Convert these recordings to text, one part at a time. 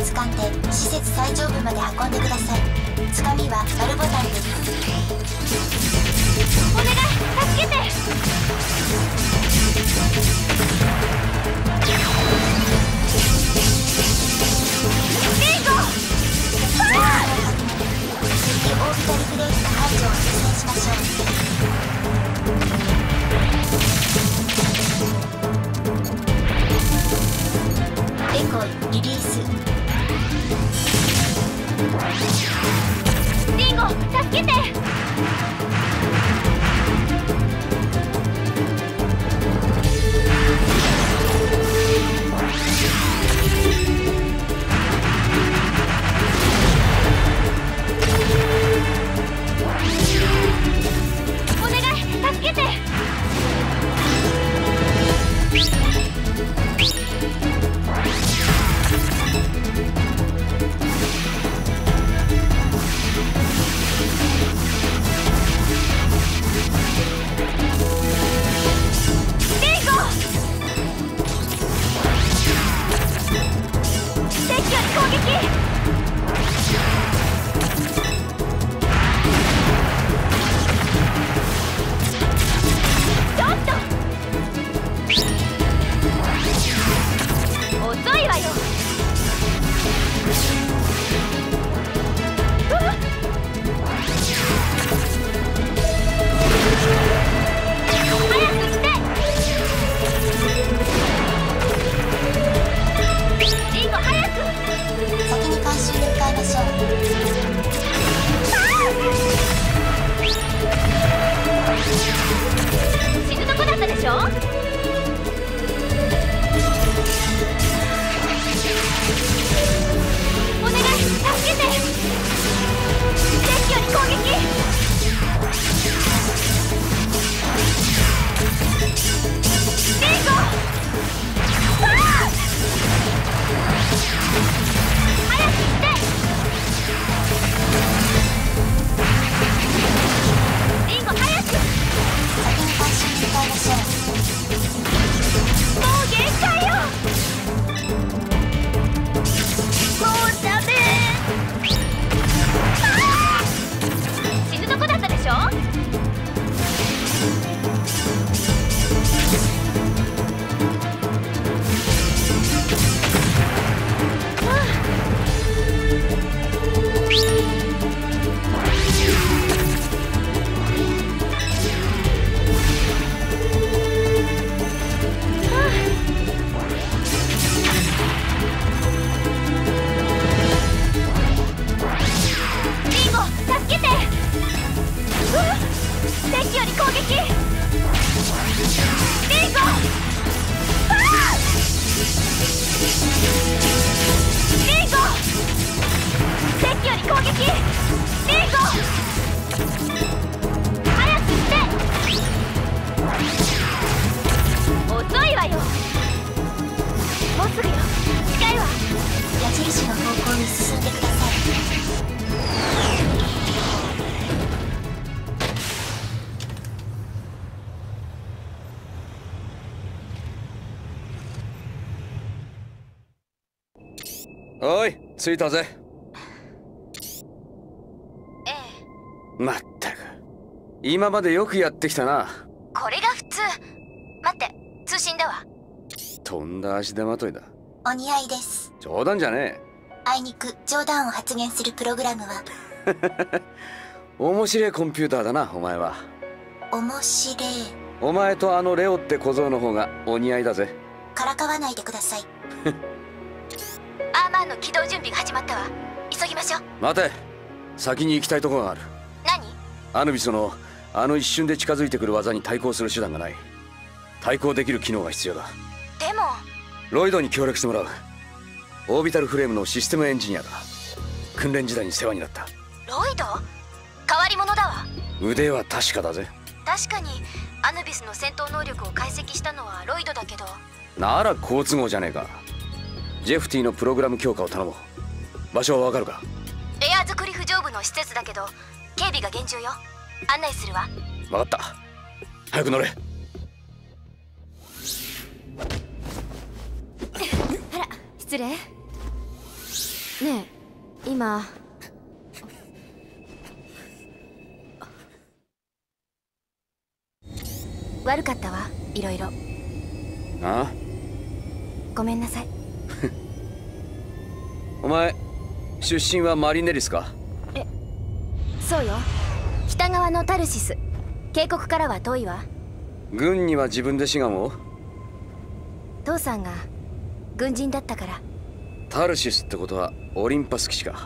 掴んで施設最上部まで運んでください。つかみは丸ボタンです。 お願い、助けて。リンゴ。 オービタルブレーキの排除を実践しましょう。エコイリリース。 リンゴ、助けて。お願い、助けて。死ぬとこだったでしょ。お願い、助けて。デッキより攻撃。リンゴ。早くして。リンゴ、早く。 先に回収に向かいましょう。 もう限界よ。もうダメ。死ぬとこだったでしょ。デッキより攻撃。リンゴ。リンゴ。デッキより攻撃。リンゴ。早くして。遅いわよ。もうすぐよ。近いわ。 矢印の方向に進んでください。 おい、着いたぜ。 ええ。 まったく、今までよくやってきたな。 これが普通。待って、通信だわ。 とんだ足手まといだ。 お似合いです。 冗談じゃねあいにく冗談を発言するプログラムはえ。面白いコンピューターだな、お前は。 面白い。 お前とあのレオって小僧の方がお似合いだぜ。 からかわないでください。 アーマーの起動準備が始まったわ。急ぎましょう。 待て、先に行きたいところがある。 何？ アヌビスのあの一瞬で近づいてくる技に対抗する手段がない。対抗できる機能が必要だ。 でもロイドに協力してもらう。オービタルフレームのシステムエンジニアだ。訓練時代に世話になった。 ロイド？変わり者だわ。 腕は確かだぜ。 確かにアヌビスの戦闘能力を解析したのはロイドだけど。 なら好都合じゃねえか。ジェフティのプログラム強化を頼もう。場所はわかるか？ エアーズクリフ上部の施設だけど警備が厳重よ。案内するわ。 分かった。早く乗れ。 あら、失礼。 ねえ、今悪かったわ、いろいろ。 ああ、 ごめんなさい。 お前出身はマリネリスか？ そうよ、北側のタルシス。渓谷からは遠いわ。 軍には自分で志願を？ 父さんが軍人だったから。 タルシスってことはオリンパス騎士か。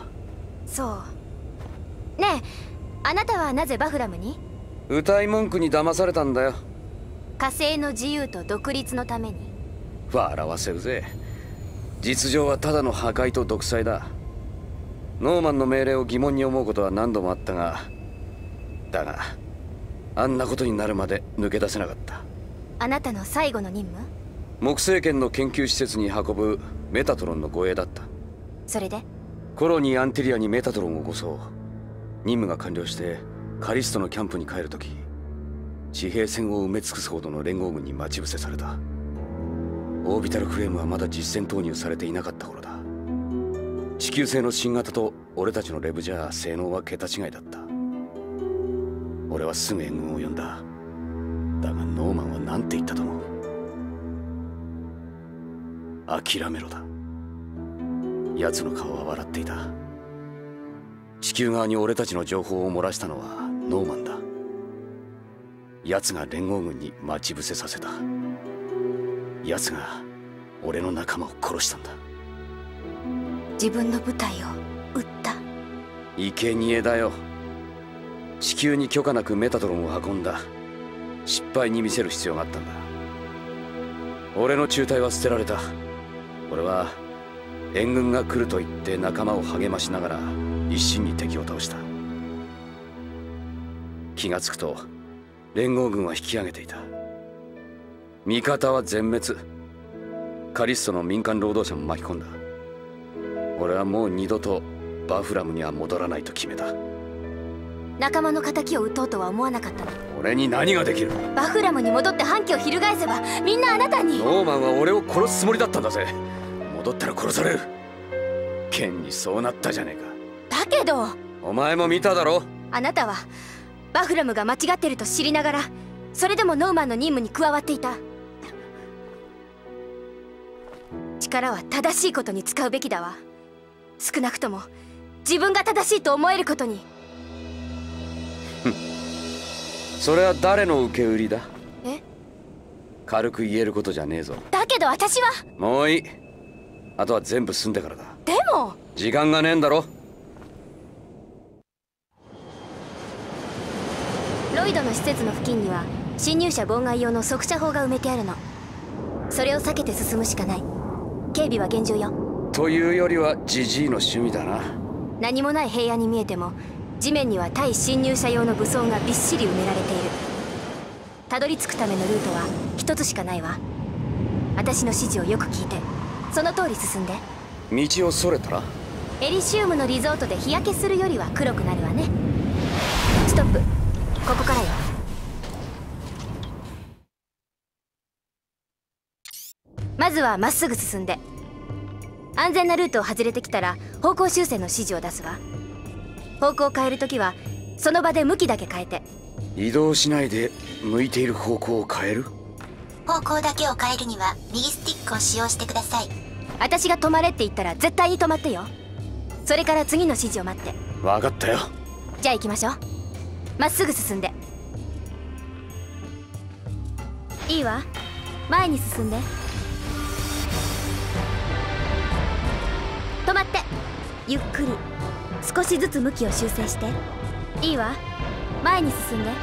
そうねえ、あなたはなぜバフラムに？ 歌い文句に騙されたんだよ。 火星の自由と独立のために。 笑わせるぜ。実情はただの破壊と独裁だ。ノーマンの命令を疑問に思うことは何度もあったが、あんなことになるまで抜け出せなかった。 あなたの最後の任務？ 木星圏の研究施設に運ぶメタトロンの護衛だった。 それで？ コロニーアンティリアにメタトロンを護送。任務が完了してカリストのキャンプに帰るとき、地平線を埋め尽くすほどの連合軍に待ち伏せされた。オービタルフレームはまだ実戦投入されていなかった頃だ。地球製の新型と俺たちのレブじゃ性能は桁違いだった。俺はすぐ援軍を呼んだ。だがノーマンは何て言ったと思う？諦めろだ。奴の顔は笑っていた。地球側に俺たちの情報を漏らしたのはノーマンだ。奴が連合軍に待ち伏せさせた。奴が俺の仲間を殺したんだ。 自分の部隊を撃った？ 生贄だよ。地球に許可なくメタトロンを運んだ。失敗に見せる必要があったんだ。俺の中隊は捨てられた。俺は援軍が来ると言って仲間を励ましながら一心に敵を倒した。気がつくと連合軍は引き上げていた。味方は全滅。カリストの民間労働者も巻き込んだ。俺はもう二度とバフラムには戻らないと決めた。 仲間の敵を撃とうとは思わなかったの？ 俺に何ができる？ バフラムに戻って反旗を翻せばみんなあなたに。 ノーマンは俺を殺すつもりだったんだぜ。戻ったら殺される。現にそうなったじゃねえか。 だけどお前も見ただろ。 あなたはバフラムが間違ってると知りながら、それでもノーマンの任務に加わっていた。力は正しいことに使うべきだわ。少なくとも自分が正しいと思えることに。 それは誰の受け売りだ？ え？ 軽く言えることじゃねえぞ。 だけど私は。 もういい。あとは全部済んでからだ。 でも時間がねえんだろ。 ロイドの施設の付近には侵入者妨害用の速射砲が埋めてあるの。それを避けて進むしかない。警備は厳重よ。 というよりはジジイの趣味だな。 何もない平野に見えても、地面には対侵入者用の武装がびっしり埋められている。たどり着くためのルートは一つしかないわ。私の指示をよく聞いて、その通り進んで。 道をそれたら？ エリシウムのリゾートで日焼けするよりは黒くなるわね。ストップ。ここからよ。まずはまっすぐ進んで、安全なルートを外れてきたら方向修正の指示を出すわ。方向を変えるときはその場で向きだけ変えて。 移動しないで向いている方向を変える？ 方向だけを変えるには右スティックを使用してください。 私が止まれって言ったら絶対に止まってよ。それから次の指示を待って。 分かったよ。 じゃあ行きましょう。まっすぐ進んで。いいわ、前に進んで。止まって。ゆっくり少しずつ向きを修正して。いいわ、前に進んで。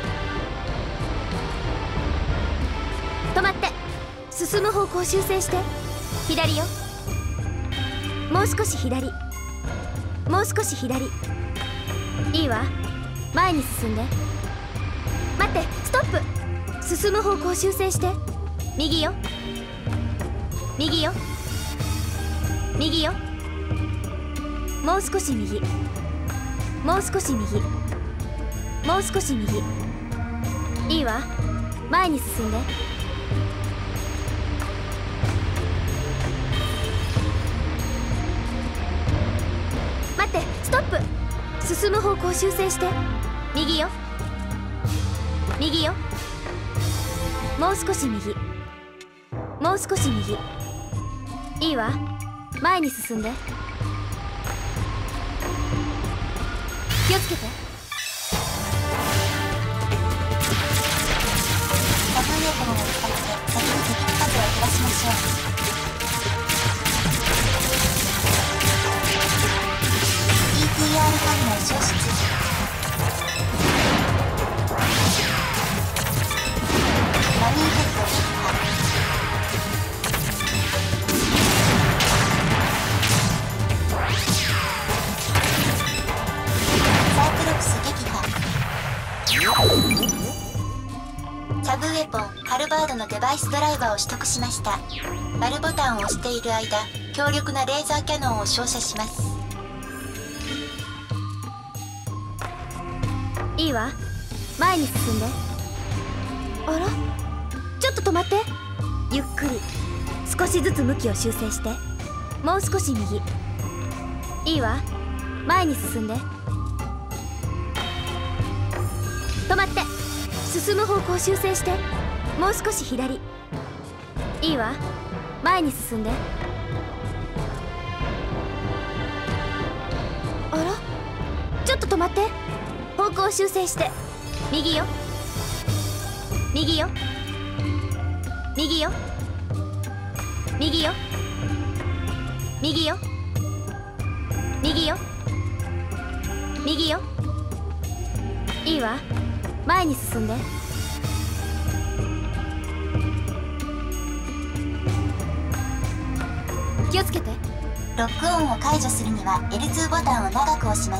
止まって。進む方向修正して。左よ。もう少し左。もう少し左。いいわ、前に進んで。待って、ストップ。進む方向修正して。右よ。右よ。右よ。もう少し右。もう少し右。もう少し右。いいわ、前に進んで。 トップ。進む方向修正して。右よ右よ。もう少し右、もう少し右。いいわ、前に進んで。気をつけて。 タブーエコムを使って先に敵の数を減らしましょう。ETR 反応消失。ラミーヘッド撃破。サイクロプス撃破。サブウェポンハルバードのデバイスドライバーを取得しました。丸ボタンを押している間、強力なレーザーキャノンを照射します。 いいわ、前に進んで。あら、ちょっと止まって。ゆっくり、少しずつ向きを修正して。もう少し右。いいわ、前に進んで。止まって。進む方向修正して。もう少し左。いいわ、前に進んで。あら、ちょっと止まって。方向修正して。右よ右よ右よ右よ右よ右よ右よ。いいわ、前に進んで。気をつけて。 ロックオンを解除するには L2 ボタンを長く押します。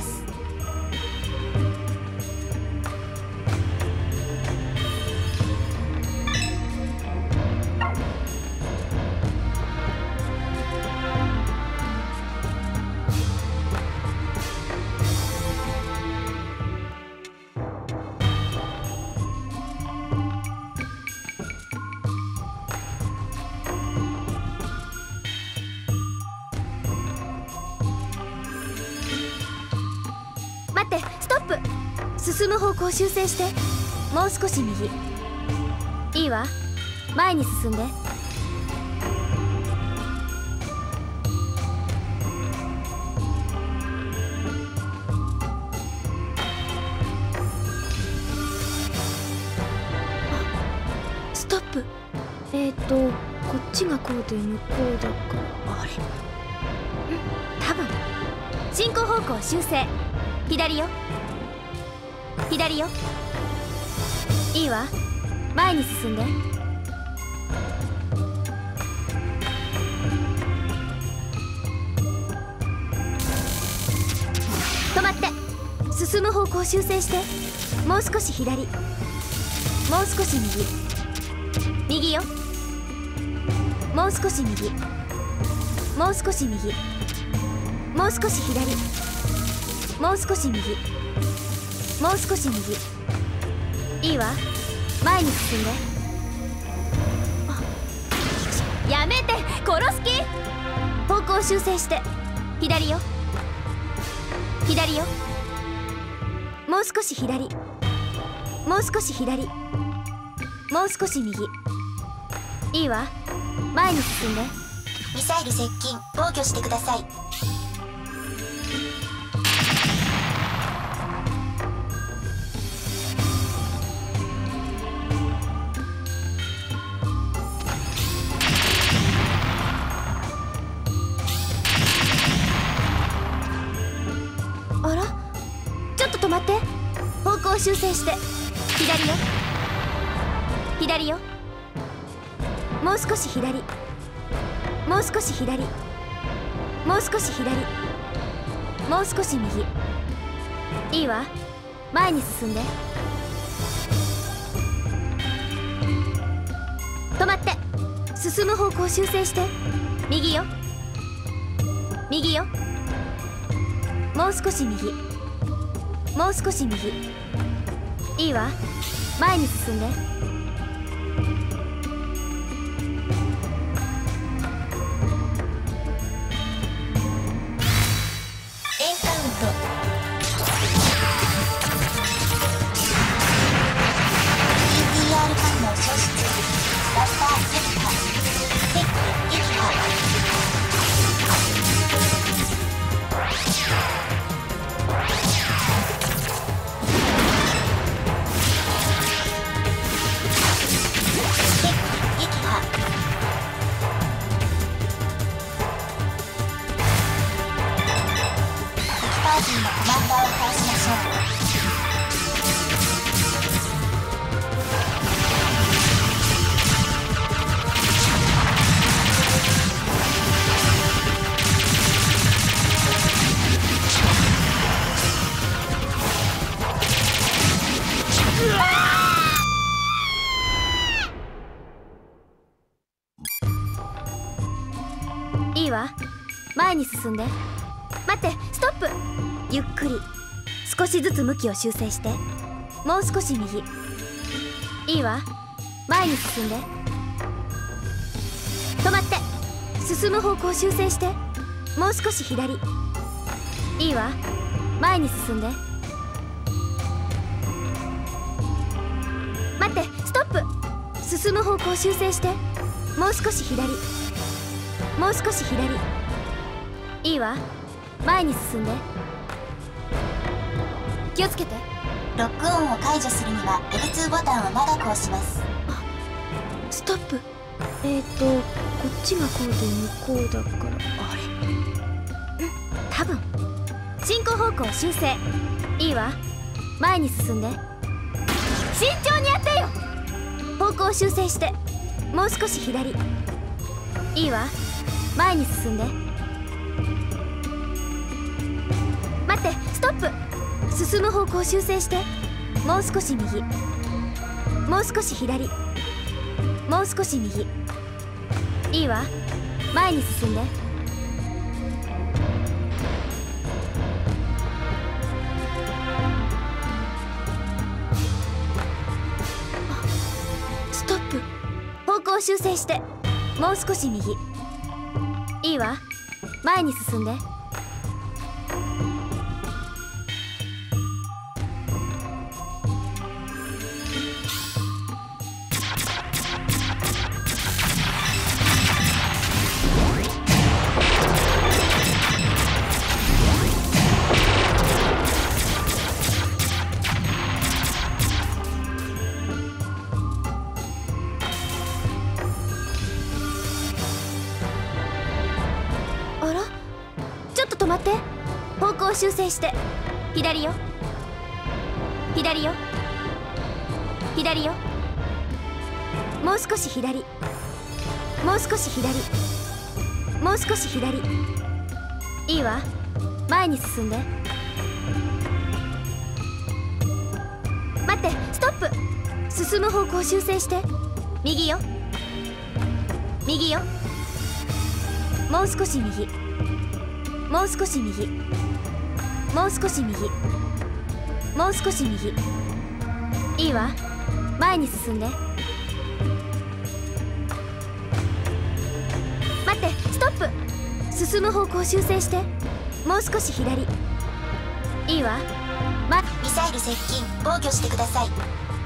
待って、ストップ。進む方向修正して。もう少し右。いいわ、前に進んで。ストップ。こっちがこうで向こうだから、あれ、多分。進行方向修正。左よ左よ。いいわ、前に進んで。止まって。進む方向修正して。もう少し左、もう少し右。右よもう少し右、もう少し右。もう少し左、もう少し右、もう少し右。いいわ、前に進んで。やめて、殺す気。方向修正して。左よ左よ。もう少し左、もう少し左、もう少し右。いいわ、前に進んで。 ミサイル接近、防御してください。 あら、ちょっと止まって。方向修正して。左よ左よ。もう少し左、もう少し左、もう少し左、もう少し右。いいわ、前に進んで。止まって。進む方向修正して。右よ右よ。もう少し右、もう少し右。いいわ、前に進んで。 エンカウント。 ーティーのコマンダーを倒しましょう。 いいわ、前に進んで。待って、ストップ。ゆっくり少しずつ向きを修正して。もう少し右。いいわ、前に進んで。止まって。進む方向修正して。もう少し左。いいわ、前に進んで。待って、ストップ。進む方向修正して。もう少し左。もう少し左。いいわ、前に進んで。気をつけて。 ロックオンを解除するには L2 ボタンを長く押します。 ストップ。こっちがこうで向こうだから、あれ、多分。進行方向修正。いいわ、前に進んで。慎重にやってよ。方向修正して。もう少し左。いいわ、前に進んで。待って、ストップ。進む方向修正して。もう少し右。もう少し左。もう少し右。いいわ、前に進んで。ストップ。方向修正して。もう少し右。いいわ、前に進んで。止まって。方向修正して。左よ、左よ、左よ。もう少し左。もう少し左。もう少し左。いいわ、前に進んで。待って、ストップ。進む方向修正して。右よ、右よ。もう少し右。もう少し右。もう少し右。もう少し右。いいわ、前に進んで。待って、ストップ。進む方向修正して。もう少し左。いいわ、 ミサイル接近、防御してください。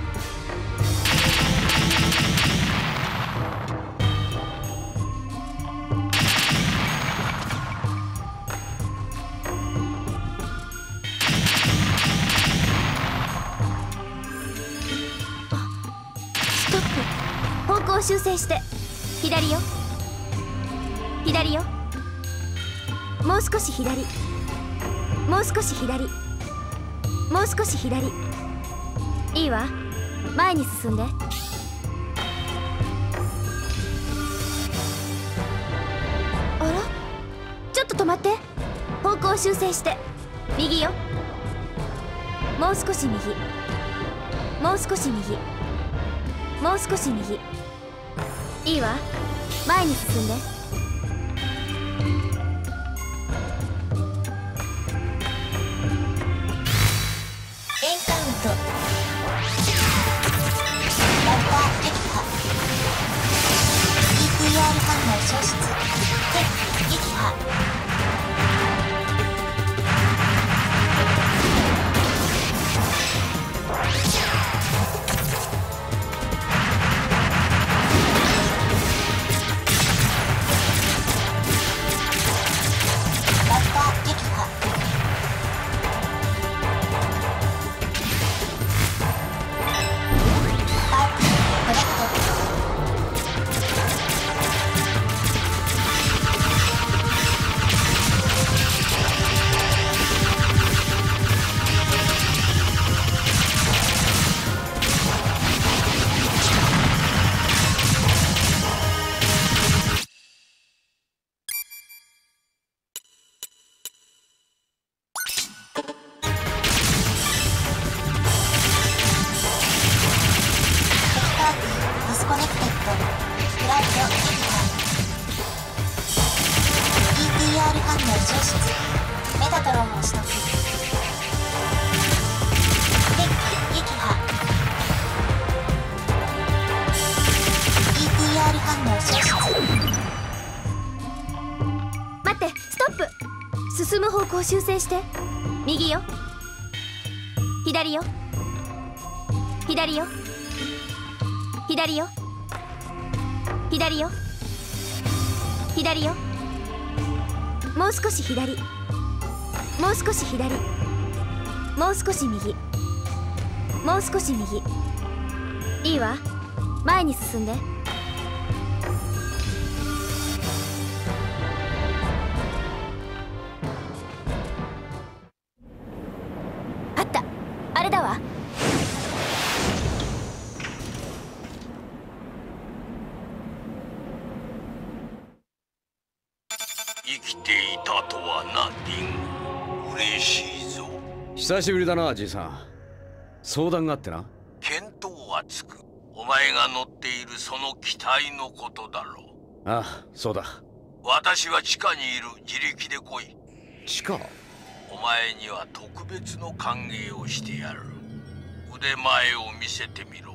方向修正して。左よ、左よ。もう少し左。もう少し左。もう少し左。いいわ、前に進んで。あら、ちょっと止まって。方向修正して。右よ。もう少し右。もう少し右。もう少し右。いいわ、前に進んで。 エンカウント。バッター撃破。 EPR 反応消失。敵撃破。 を取得。電気撃破。 ETR 反応消失。 待って、ストップ。進む方向修正して。右よ、左よ、左よ、左よ、左よ、左よ。もう少し左、もう少し左、もう少し右、もう少し右。いいわ、前に進んで。あった、あれだわ。 生きていたとはな、リング。嬉しいぞ。 久しぶりだな、じいさん。相談があってな。 見当はつく。お前が乗っているその機体のことだろう。 ああ、そうだ。 私は地下にいる。自力で来い。 地下？ お前には特別の歓迎をしてやる。腕前を見せてみろ。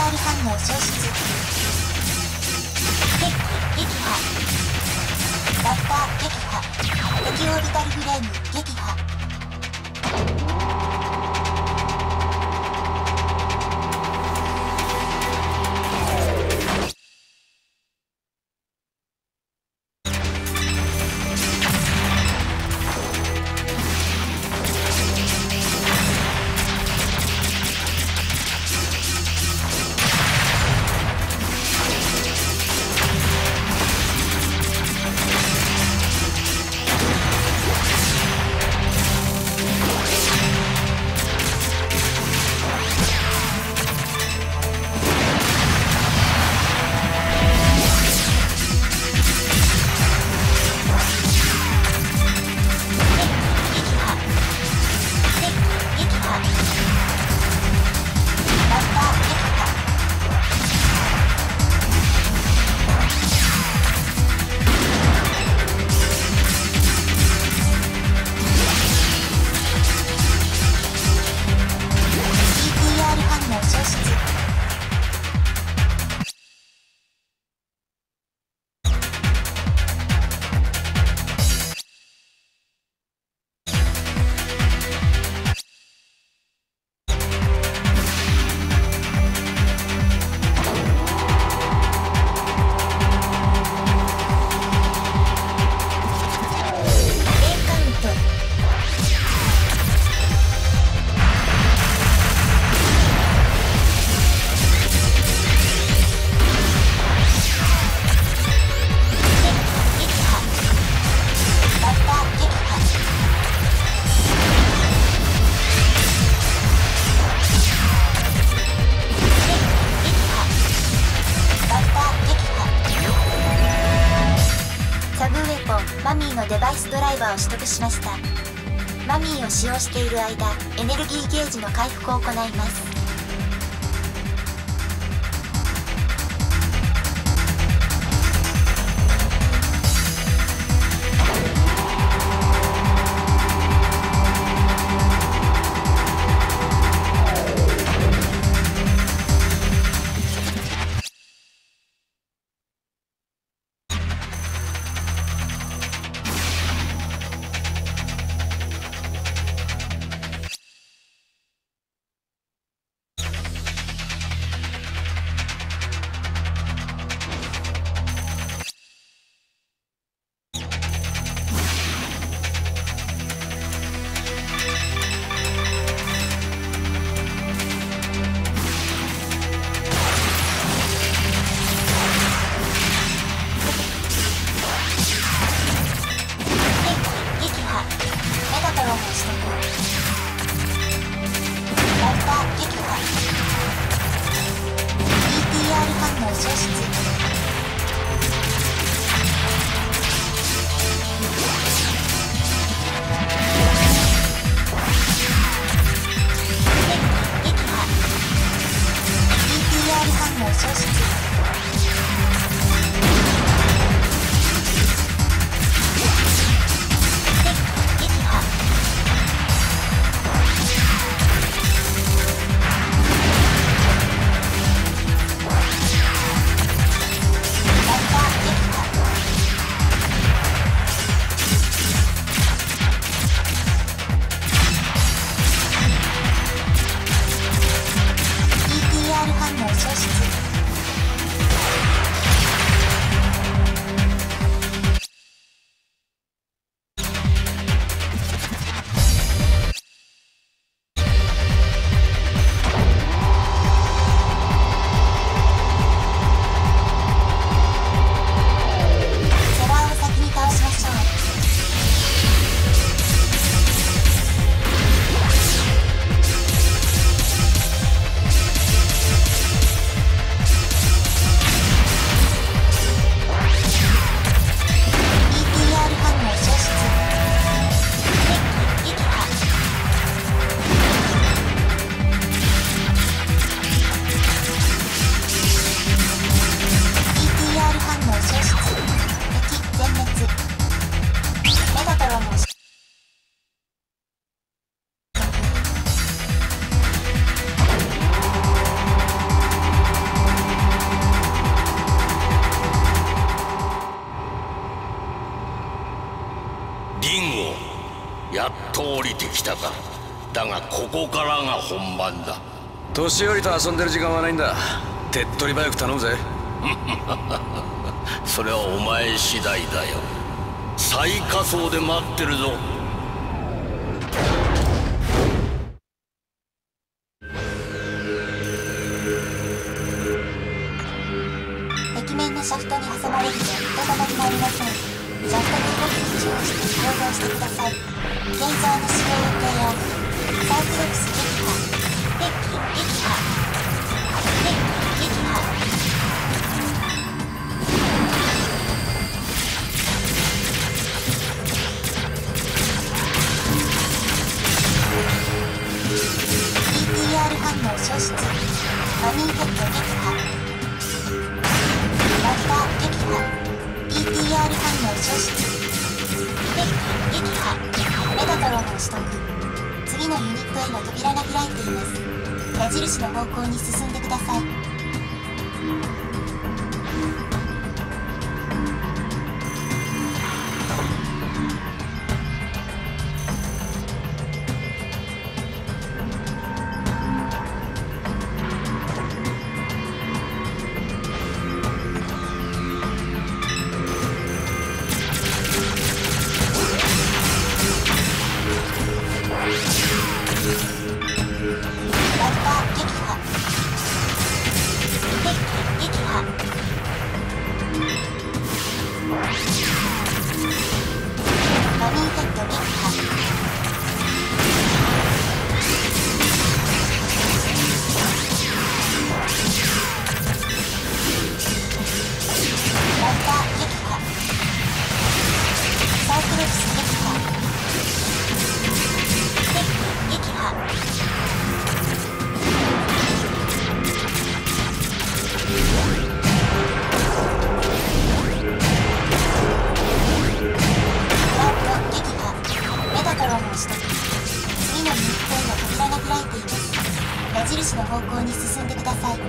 反応消失。撃破。ラッター撃破。敵オービタルフレーム撃破。マミーのデバイスドライバーを取得しました。マミーを使用している間、エネルギーゲージの回復を行います。 きたか。だがここからが本番だ。 年寄りと遊んでる時間はないんだ。手っ取り早く頼むぜ。 それはお前次第だよ。最下層で待ってるぞ。 壁面のシャフトに挟まれるとひとたまりもありません。シャフトの動きに注意して行動してください。現像の使用予定やサイクロプス撃破、敵撃破、敵撃破。ETR 反応消失。マミーヘッド撃破。マスター撃破。ETR 反応消失。敵撃破。メタトロンを取得。次のユニットへの扉が開いています。矢印の方向に進んでください。矢印の方向に進んでください。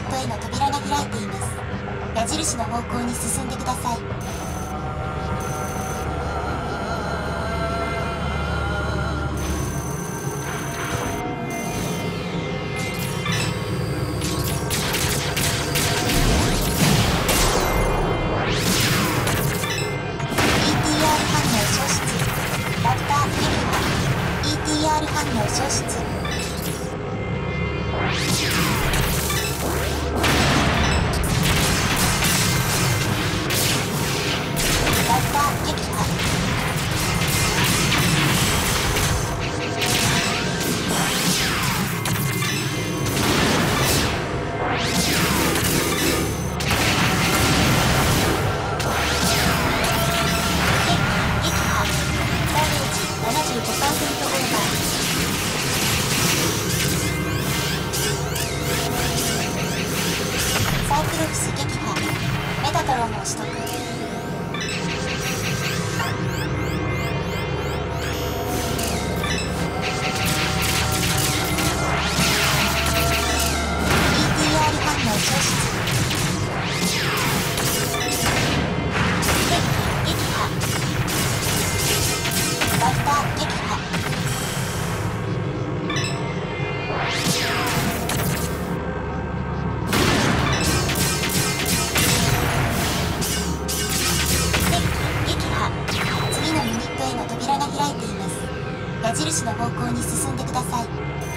ットへの扉が開いています。矢印の方向に進んでください。矢印の方向に進んでください。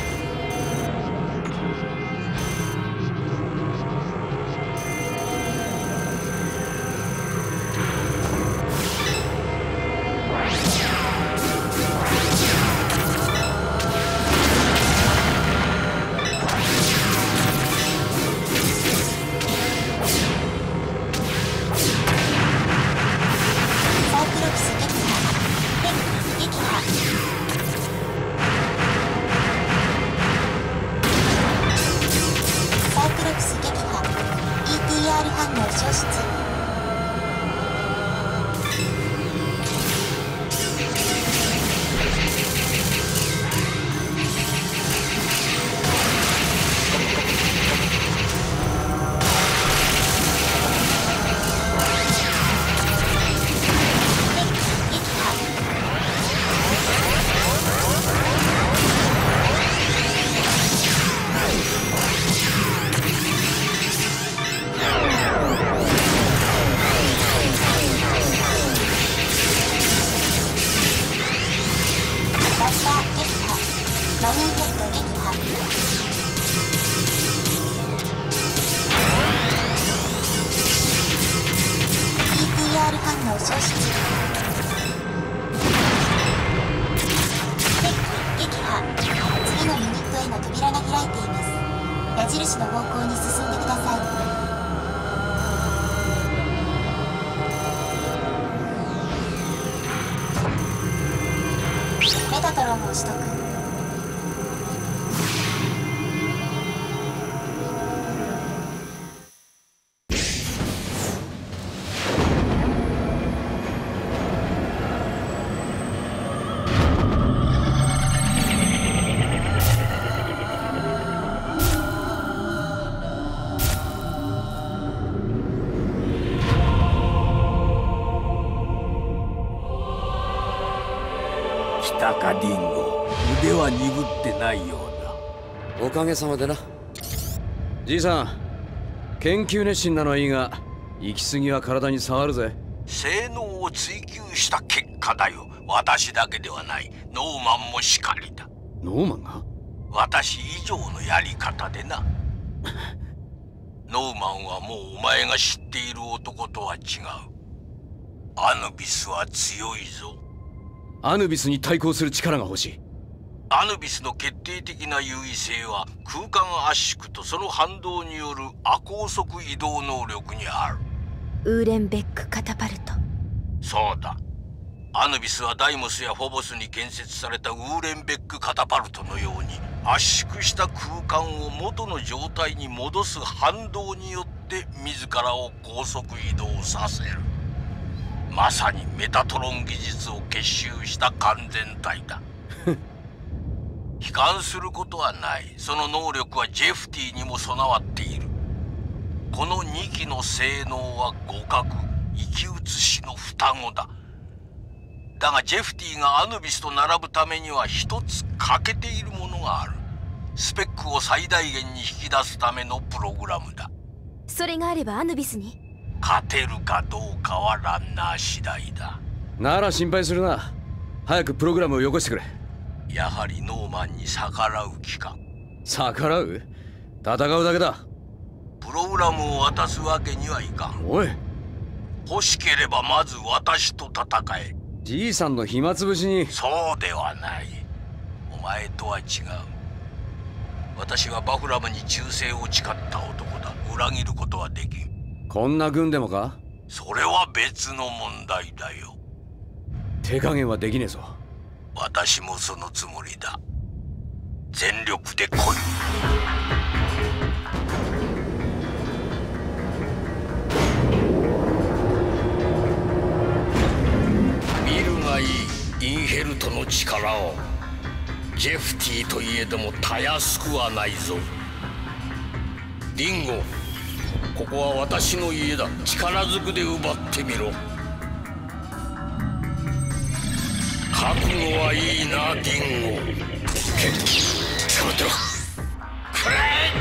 矢印の方向に進んでください。メタトロンを取得。 来たかディンゴ、腕は鈍ってないようだ。 おかげさまでな。じいさん、研究熱心なのはいいが行き過ぎは体に障るぜ。 性能を追求した結果だよ。私だけではない、ノーマンもしかりだ。 ノーマンが？ 私以上のやり方でな。ノーマンはもうお前が知っている男とは違う。アヌビスは強いぞ。 アヌビスに対抗する力が欲しい。 アヌビスの決定的な優位性は空間圧縮とその反動による亜高速移動能力にある。 ウーレンベックカタパルト。 そうだ。アヌビスはダイモスやフォボスに建設されたウーレンベックカタパルトのように圧縮した空間を元の状態に戻す反動によって自らを高速移動させる。まさにメタトロン技術を結集した完全体だ。悲観することはない。その能力はジェフティにも備わっている。 この2機の性能は互角、生き写しの双子だ。だがジェフティがアヌビスと並ぶためには一つ欠けているものがある。スペックを最大限に引き出すためのプログラムだ。 それがあればアヌビスに勝てるかどうかはランナー次第だ。 なら心配するな。早くプログラムをよこしてくれ。 やはりノーマンに逆らう気か。 逆らう？戦うだけだ。 プログラムを渡すわけにはいかん。 おい、 欲しければまず私と戦え。 じいさんの暇つぶしに。 そうではない。お前とは違う。私はバフラムに忠誠を誓った男だ。裏切ることはできん。 こんな軍でもか？ それは別の問題だよ。 手加減はできねえぞ。 私もそのつもりだ。全力で来い。見るがいい、インヘルトの力を。ジェフティといえどもたやすくはないぞ。リンゴ、ここは私の家だ。力ずくで奪ってみろ。覚悟はいいな、ディンゴ。捕まってろ。くらえ！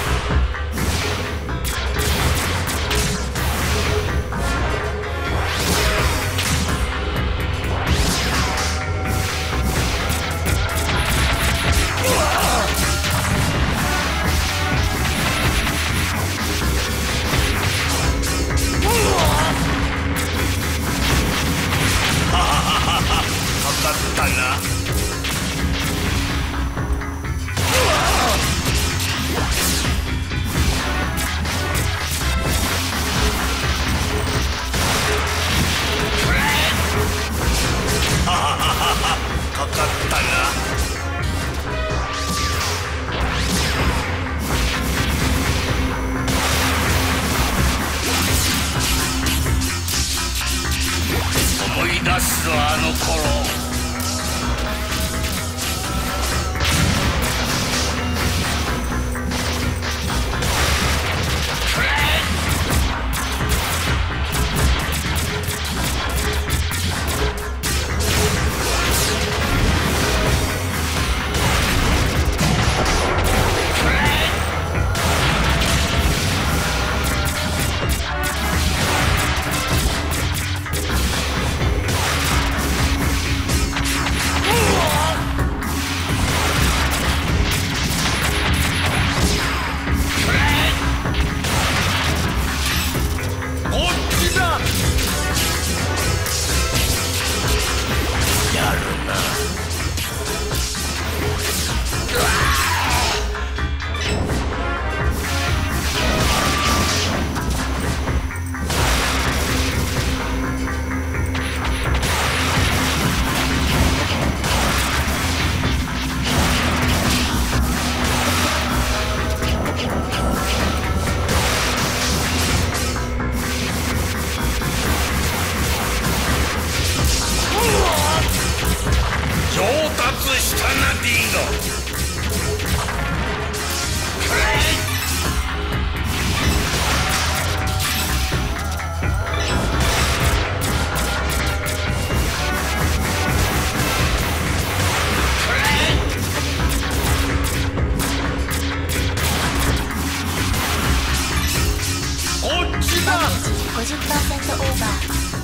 かかったな。かかったな。思い出すぞ、あの頃。50% オーバ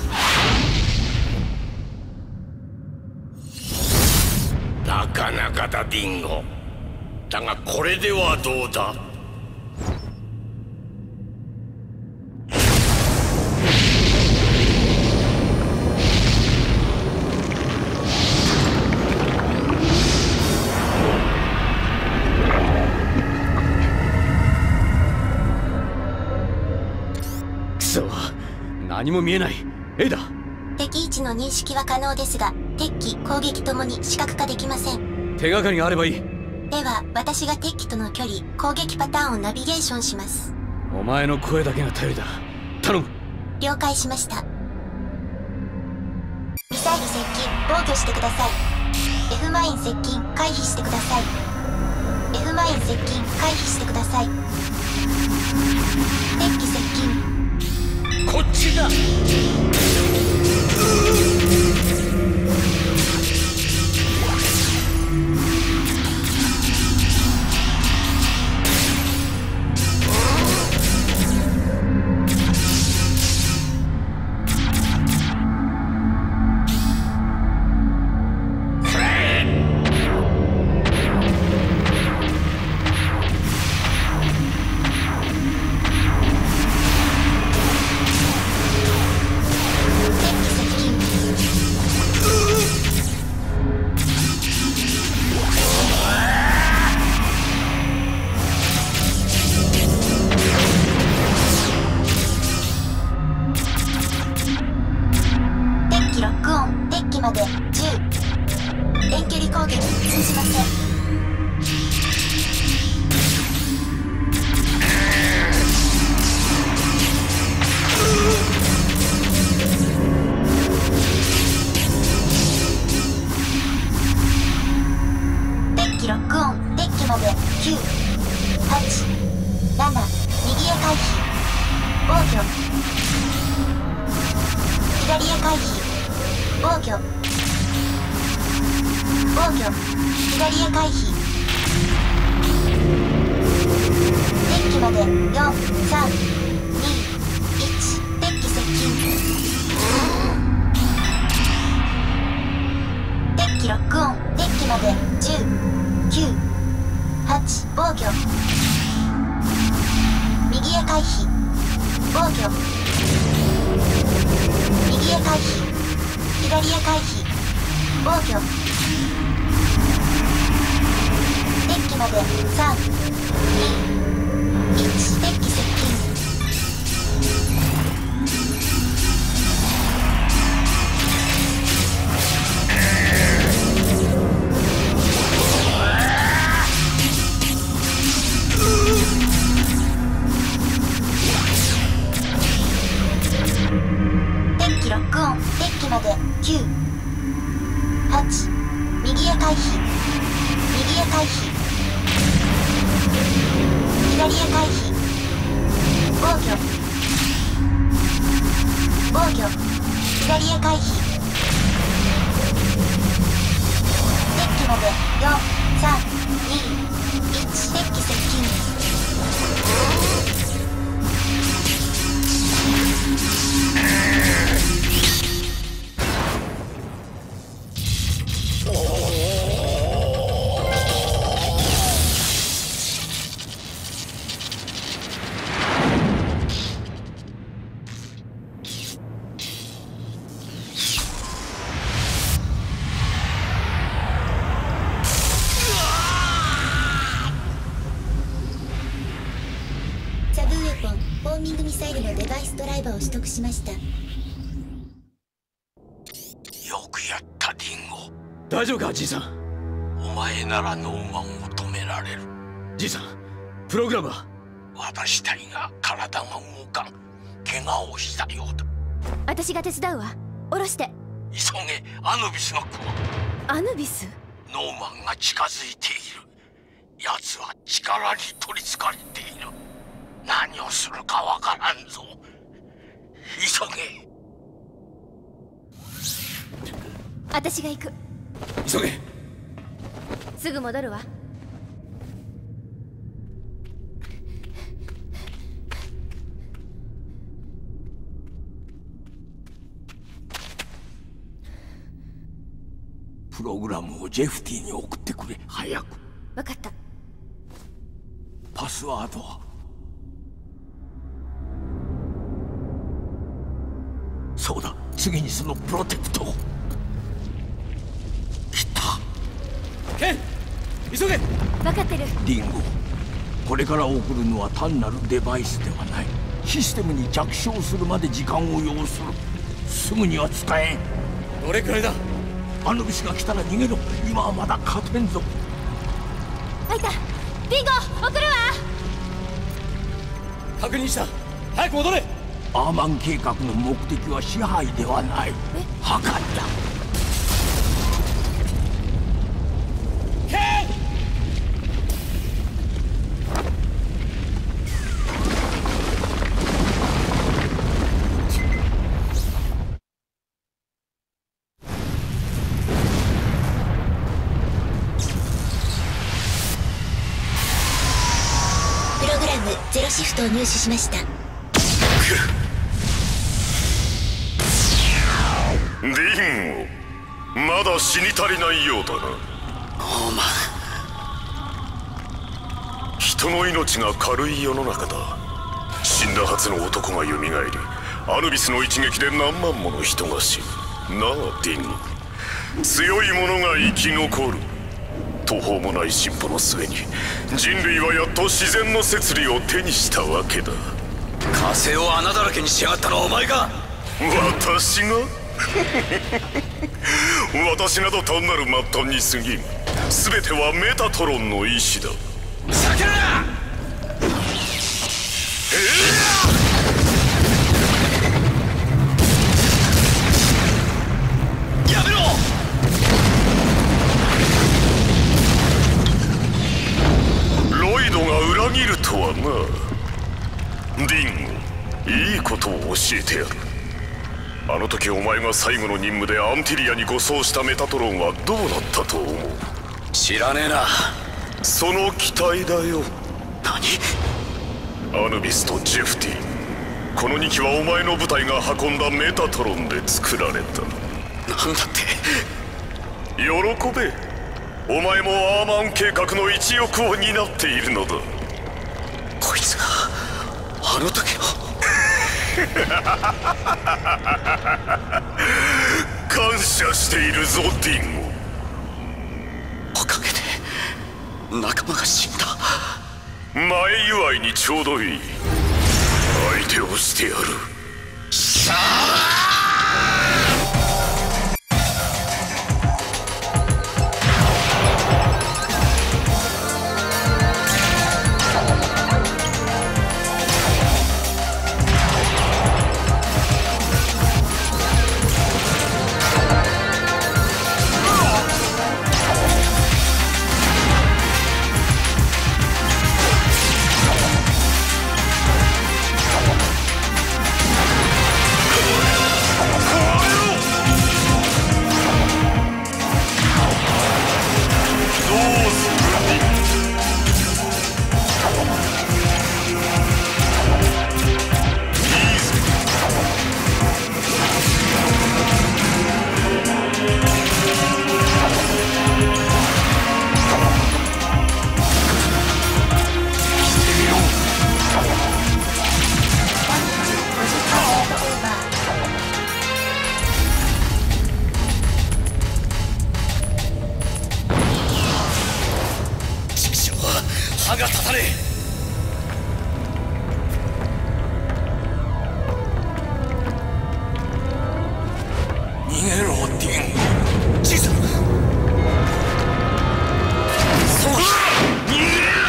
ー。なかなかだ、ディンゴ。だがこれではどうだ。 何も見えない。エイダ、 敵位置の認識は可能ですが、敵機攻撃ともに視覚化できません。 手がかりがあればいい。 では私が敵機との距離、攻撃パターンをナビゲーションします。 お前の声だけが頼りだ。頼む。 了解しました。ミサイル接近防御してください。 F マイン接近回避してください。 F マイン接近回避してください。敵機まで10。遠距離攻撃通じません。デッキロックオン。デッキまで9、8、7、右へ回避。防御。左へ回避。防御。防御。左へ回避。デッキまで4、3、2、1。デッキ接近。デッキロックオン。デッキまで10、9、8。防御。右へ回避。防御。右へ回避。左へ回避。防御。デッキまで3、2、1。デッキ接近。デッキロックオン。デッキまで9、8。右へ回避。右へ回避。左へ回避。防御。防御。左へ回避。デッキまで4、3、2、1。デッキ接近。サブウェポン、ホーミングミサイルのデバイスドライバーを取得しました。よくやったディンゴ。 大丈夫かじいさん。 お前ならノーマンを止められる。 じいさん、プログラムは？ 私たちが体が動かん。怪我をしたようだ。 私が手伝うわ。下ろして。 急げ、アヌビスが来る。 アヌビス？ ノーマンが近づいている。奴は力に取りつかれている。何をするかわからんぞ。急げ。 私が行く。 急げ。 すぐ戻るわ。 プログラムをジェフティに送ってくれ。早く。 分かった。 パスワードは？そうだ、次にそのプロテクトを。来た。 ケン、急げ。 分かってる。 リンゴ、これから送るのは単なるデバイスではない。システムに着床するまで時間を要する。すぐには使えん。 どれくらいだ？ アヌビスが来たら逃げろ。今はまだ勝てんぞ。 開いた。リンゴ、送るわ。 確認した。早く戻れ。 アーマン計画の目的は支配ではない。破壊だ。 ケン！ ゼロシフトを入手しました。 ディンゴ、まだ死に足りないようだな。 お前、 人の命が軽い世の中だ。死んだはずの男が蘇り、アヌビスの一撃で何万もの人が死ぬ。なあディンゴ、強い者が生き残る。途方もない進歩の末に人類はやっと自然の摂理を手にしたわけだ。 火星を穴だらけにしやがったのはお前か。 私が私など単なる末端に過ぎん。全てはメタトロンの意志だ。 避けるな。やめろ。 ロイドが裏切るとはな。ディンゴ、いいことを教えてやる。あの時お前が最後の任務でアンティリアに護送したメタトロンはどうなったと思う？ 知らねえな。 その機体だよ。 何？ アヌビスとジェフティ、この2機はお前の部隊が運んだメタトロンで作られた。 なんだって？ 喜べ。お前もアーマン計画の一翼を担っているのだ。 こいつがあの時の感謝しているぞディンゴ。 おかげで仲間が死んだ。 前祝いにちょうどいい。相手をしてやる。 さあ歯が立たねえ。逃げろディンゴ。小さなそうか。逃げろ。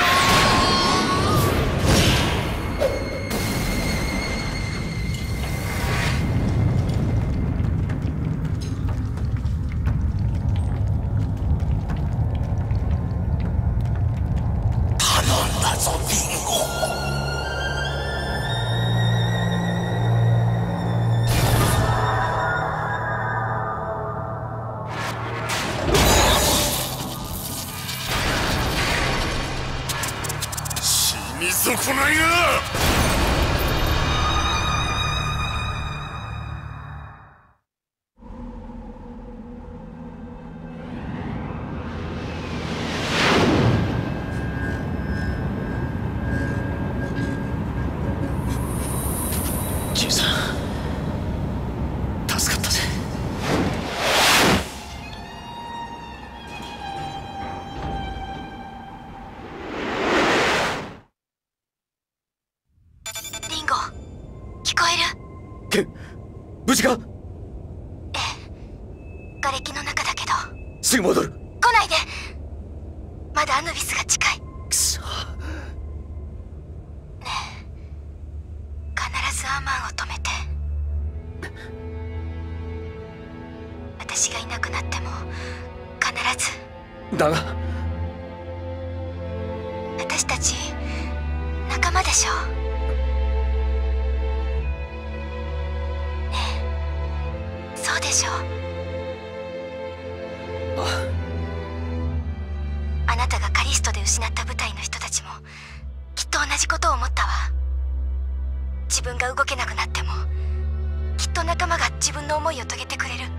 損ないが。 ジンさん、助かったぜ。 リンゴ、聞こえる？ 無事か？ ええ、瓦礫の中だけど。 すぐ戻る。 来ないで。まだアヌビスが近い。 くそ。 ねえ、必ずアーマンを止めて。私がいなくなっても必ず。 だが私たち仲間でしょ。ねえ、そうでしょ。あなたがカリストで失った部隊の人たちもきっと同じことを思ったわ。 自分が動けなくなってもきっと仲間が自分の思いを遂げてくれる。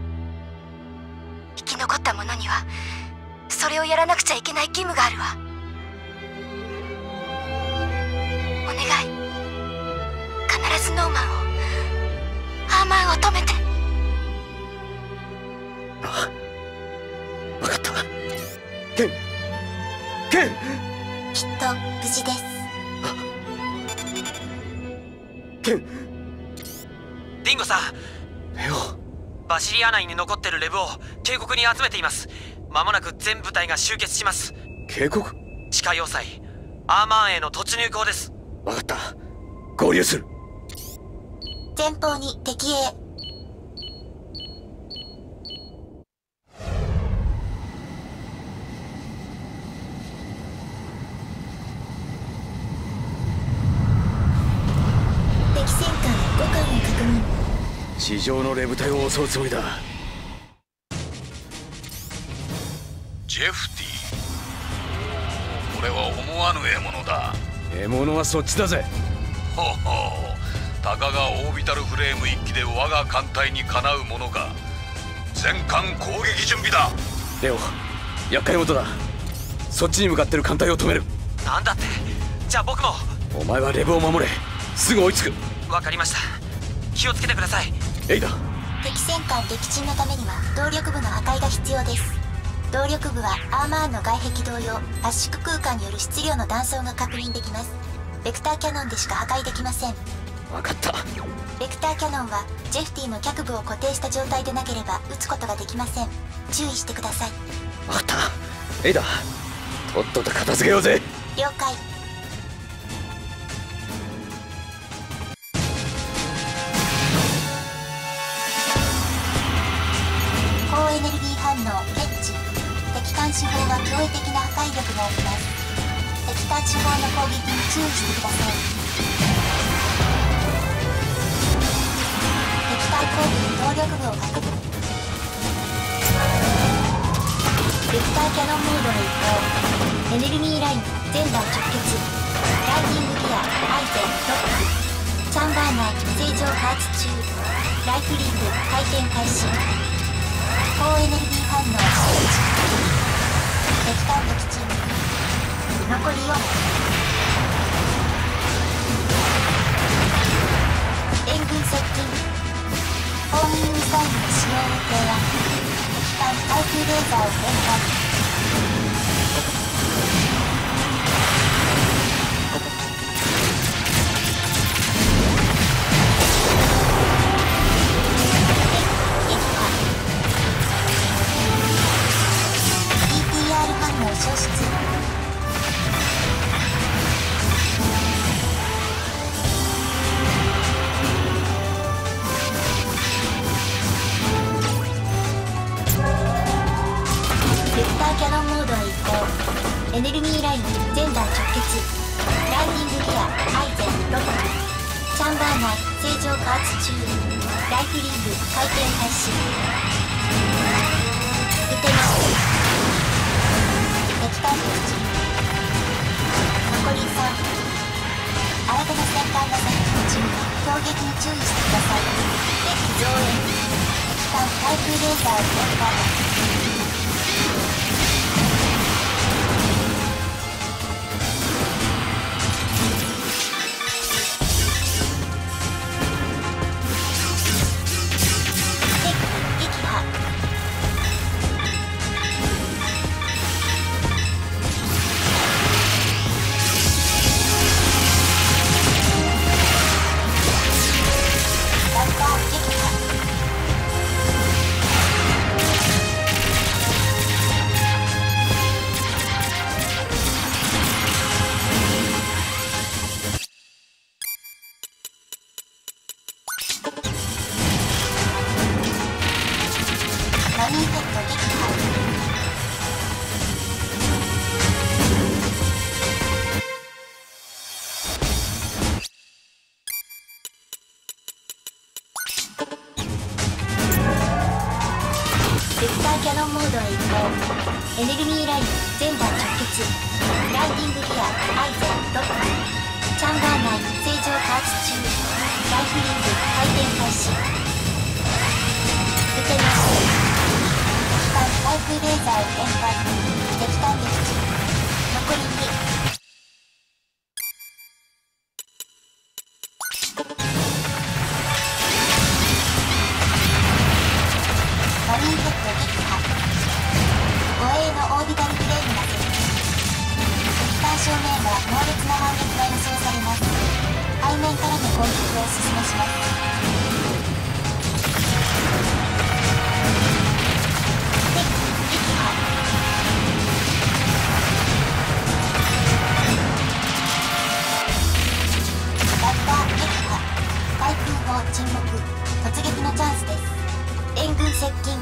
生き残った者にはそれをやらなくちゃいけない義務があるわ。お願い、必ずノーマンを、アーマンを止めて。 ああ、分かった。ケンきっと無事です。 ケン。 ディンゴさん、 レオ。 バシリア内に残ってるレブを渓谷に集めています。間もなく全部隊が集結します。 渓谷？ 地下要塞アーマーンへの突入口です。 分かった。合流する。 前方に敵へ。敵戦艦5艦を確認。 地上のレブ隊を襲うつもりだ。 ジェフティ、これは思わぬ獲物だ。 獲物はそっちだぜ。 ほほう、たかがオービタルフレーム1機で我が艦隊にかなうものか。全艦攻撃準備だ。 レオ、厄介事だ。そっちに向かってる艦隊を止める。 なんだって。じゃあ僕も。 お前はレブを守れ。すぐ追いつく。 わかりました。気をつけてください。 エイダ。 敵戦艦撃沈のためには動力部の破壊が必要です。動力部はアーマーンの外壁同様、圧縮空間による質量の断層が確認できます。ベクターキャノンでしか破壊できません。 分かった。 ベクターキャノンはジェフティの脚部を固定した状態でなければ撃つことができません。注意してください。 分かった。エイダ、とっとと片付けようぜ。 了解。高エネルギー反応検知。敵艦手法は驚異的な破壊力があります。敵艦手法の攻撃に注意してください。敵艦攻撃動力部を確認。ベクターキャノンモードへ移行。エネルギーライン全弾直結。ランディングギアアイゼンロック。チャンバー内正常加圧中。ライフリング回転開始。高エネルギー反応スイッチ。敵艦撃沈。残り4。援軍接近。ホーミングミサイルの使用を提案。敵艦対空レーザーを展開。消失。ベクターキャノンモードへ移行。エネルギーライン全弾直結。ランディングギアアイゼンロック。チャンバー内正常加圧中。ライフリング回転開始。撃てます。敵艦撃沈。残り3。新手の戦艦が接近中。攻撃に注意してください。敵増援。敵艦対空レーザーを展開。ベクターキャノンモードへ移行。エネルギーライン全弾直結。ランディングギアアイゼンロック。チャンバー内正常加圧中。 始。受けます。敵艦対空レーザーを展開。敵艦撃沈。残り2。マリンヘッド撃破。護衛のオービタルフレームが設置。敵艦正面は猛烈な反撃が予想されます。背面からの攻撃をお勧めします。敵撃破。ラッター撃破。対空砲沈黙。突撃のチャンスです。援軍接近。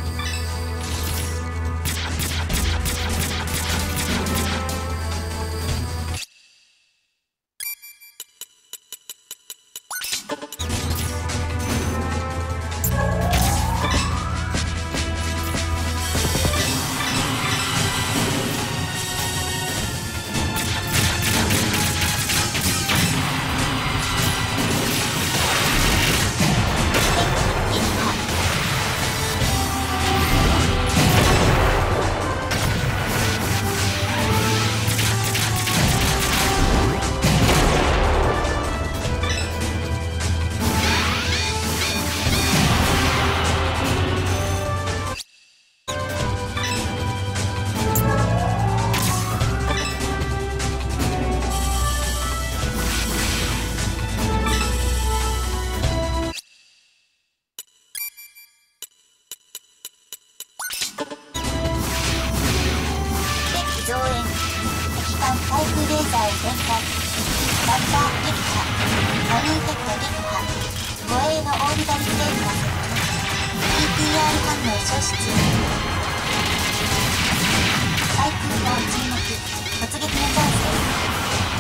増援。敵艦対空レーザーを展開。ラッター撃破。マリンヘッド撃破。護衛のオービタルフレームが設置。TPR 反応消失。対空砲沈黙。突撃のチャンスです。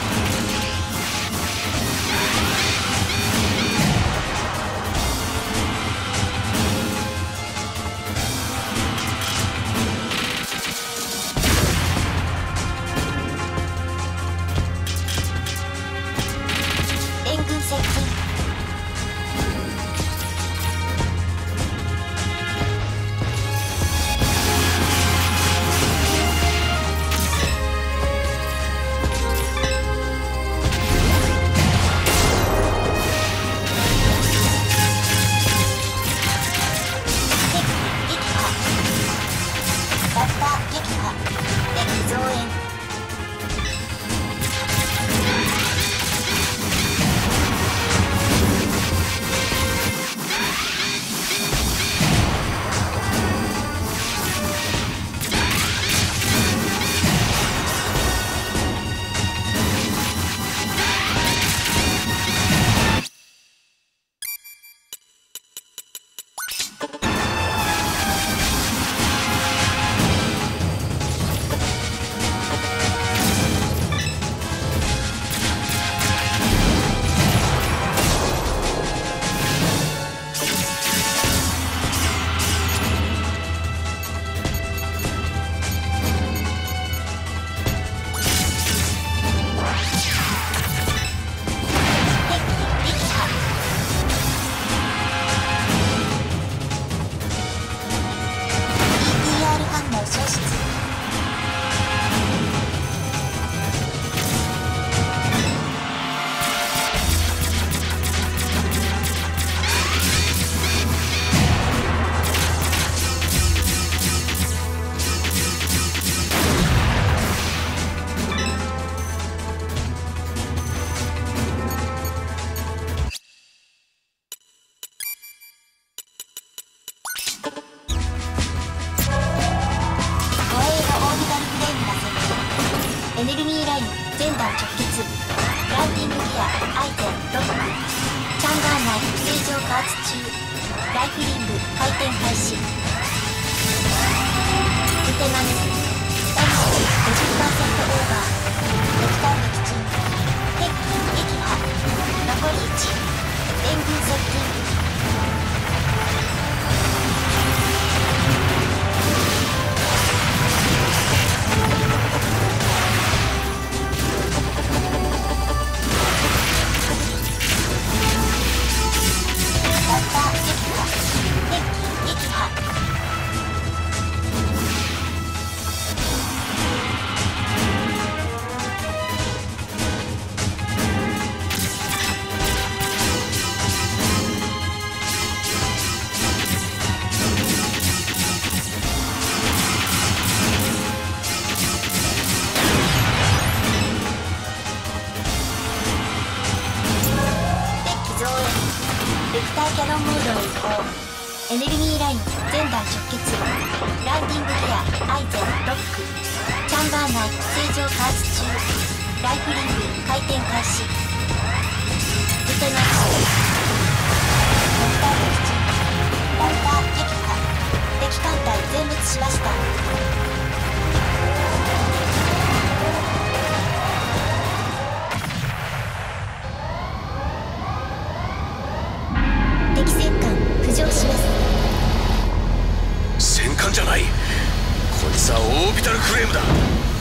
援軍接近。撃破。ラッター撃破。敵増援。エネルギーライン全弾直結。ランディングギアアイテムロック。チャンバー内正常加圧中。ライフリング回転開始。撃てます。ダメージ 50% オーバー。敵艦撃沈。敵撃破。残り1。援軍接近。ラッター撃増援。撃退キャノンモードへ移行。エネルギーライン全弾直結。ランディングギアアイゼンロック。チャンバー内正常加圧中。ライフリング回転開始。撃てなし。モンター撃中。ラウター撃破。敵艦隊全滅しました。敵戦艦浮上します。 戦艦じゃない。こいつはオービタルフレームだ。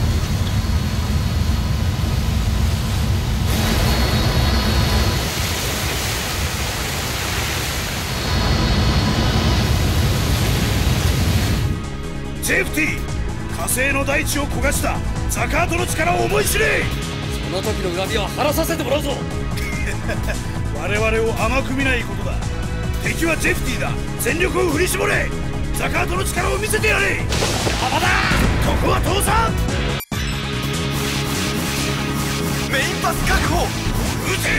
ジェフティ、火星の大地を焦がしたザカートの力を思い知れ。 その時の恨みは晴らさせてもらうぞ。 我々を甘く見ないことだ。敵はジェフティだ。全力を振り絞れ。ザカートの力を見せてやれ。邪魔だ。ここは倒産。メインパス確保。撃て。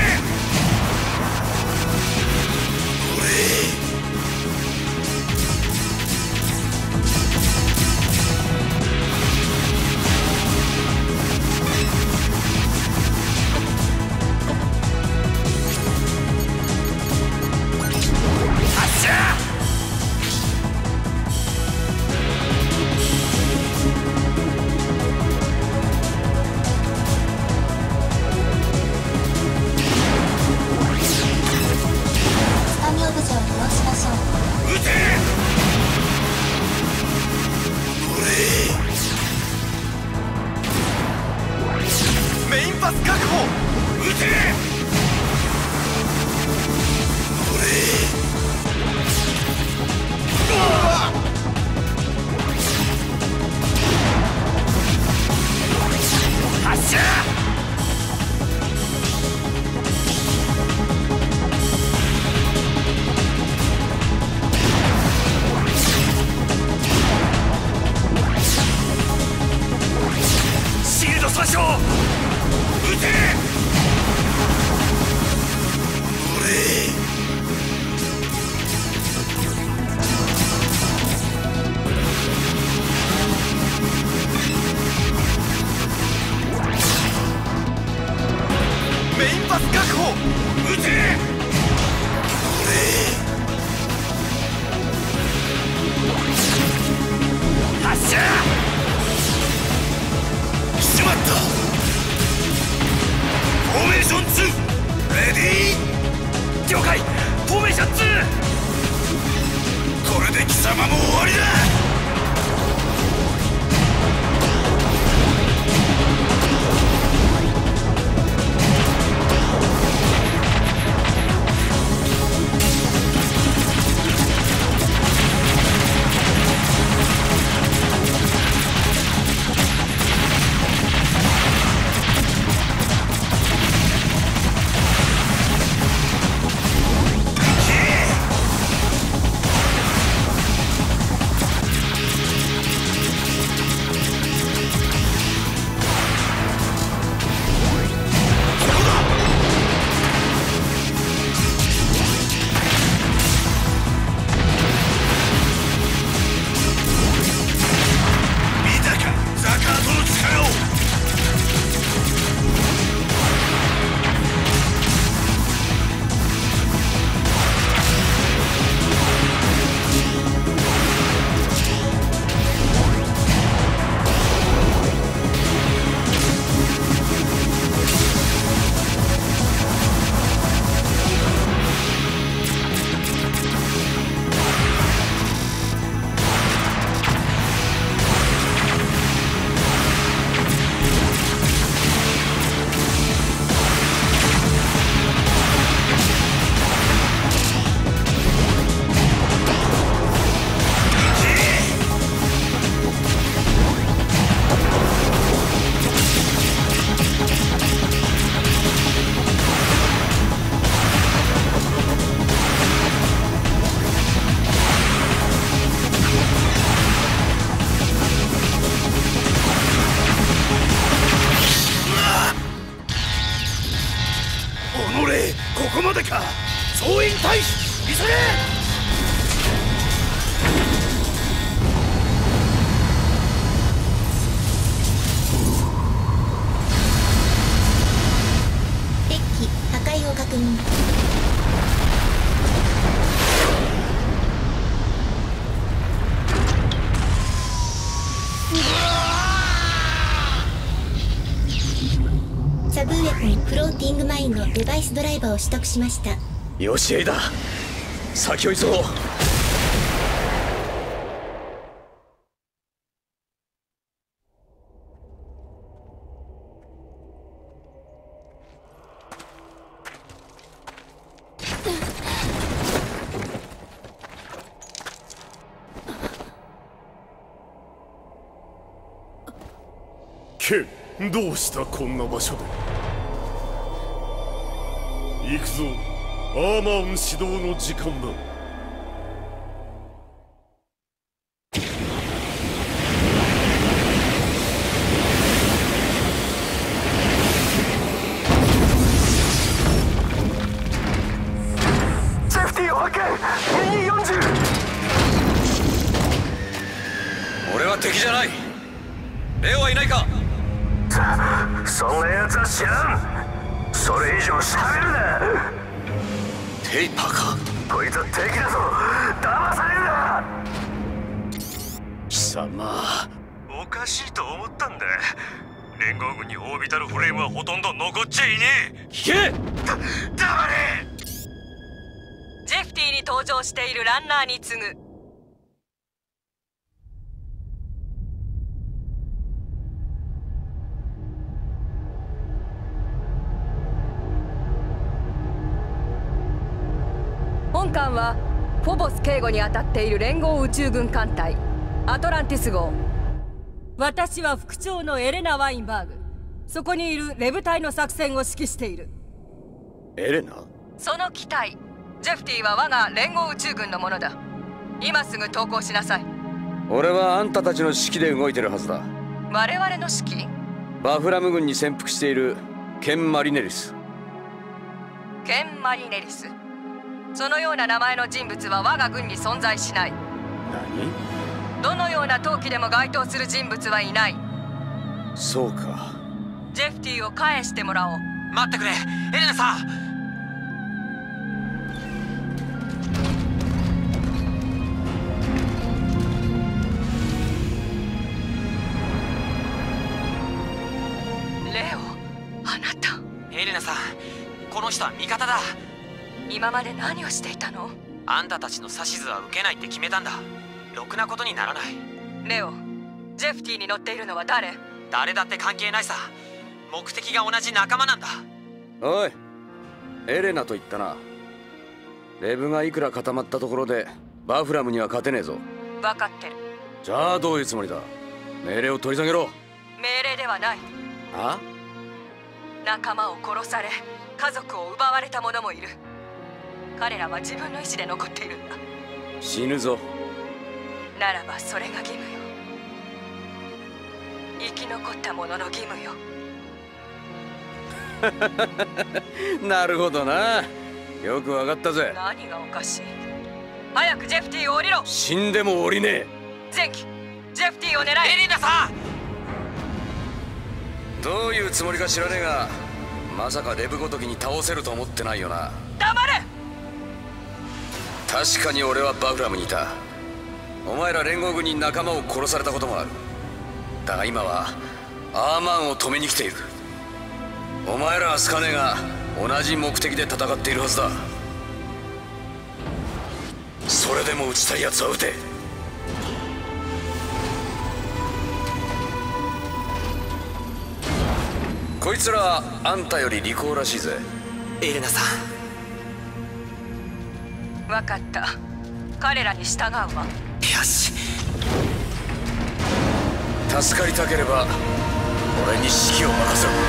までか。総員退避、急げ。 デッキ破壊を確認。サブウェポンフローティングマインのデバイスドライバーを取得しました。 よし、エイだ。先を急ごう。 ケン、どうしたこんな場所で。行くぞ、アーマーン指導の時間だ。 セーフティーを発見。2240。 俺は敵じゃない。レオはいないか。 そんな奴は知らん。それ以上喋るな。 テイパーか。 こいつは敵だぞ。騙されるな。 貴様、 おかしいと思ったんだ。連合軍にオービタルフレームはほとんど残っちゃいねえ。 聞け。 黙れ。 ジェフティに登場しているランナーに次ぐ。本艦はフォボス警護に当たっている連合宇宙軍艦隊アトランティス号。 私は副長のエレナ・ワインバーグ。そこにいるレブ隊の作戦を指揮している。 エレナ？ その機体ジェフティは我が連合宇宙軍のものだ。今すぐ投降しなさい。 俺はあんたたちの指揮で動いてるはずだ。 我々の指揮？ バフラム軍に潜伏しているケン・マリネリス。 ケン・マリネリス。そのような名前の人物は我が軍に存在しない。 何？ どのような闘機でも該当する人物はいない。 そうか。 ジェフティを返してもらおう。 待ってくれ、エレナさん。 レオ、あなた。 エレナさん、この人は味方だ。 今まで何をしていたの？ あんたたちの指図は受けないって決めたんだ。ろくなことにならない。 レオ、ジェフティに乗っているのは誰？ 誰だって関係ないさ。目的が同じ仲間なんだ。 おい、エレナと言ったな。レブがいくら固まったところでバフラムには勝てねえぞ。 分かってる。 じゃあどういうつもりだ。命令を取り下げろ。 命令ではない。 あ？ 仲間を殺され家族を奪われた者もいる。彼らは自分の意志で残っているんだ。 死ぬぞ。 ならばそれが義務よ。生き残った者の義務よ。 なるほどな。よくわかったぜ。 何がおかしい？早くジェフティを降りろ。 死んでも降りねえ。 前期ジェフティを狙え。 エレナさん、 どういうつもりか知らねえが、まさかレブごときに倒せると思ってないよな。 黙れ。 確かに俺はバフラムにいた。お前ら連合軍に仲間を殺されたこともある。だが今はアーマンを止めに来ている。お前らはスカネが同じ目的で戦っているはずだ。それでも撃ちたいやつは撃て。こいつらあんたより利口らしいぜ。 エレナさん。 分かった。彼らに従うわ。 よし。 助かりたければ俺に指揮を任せろ。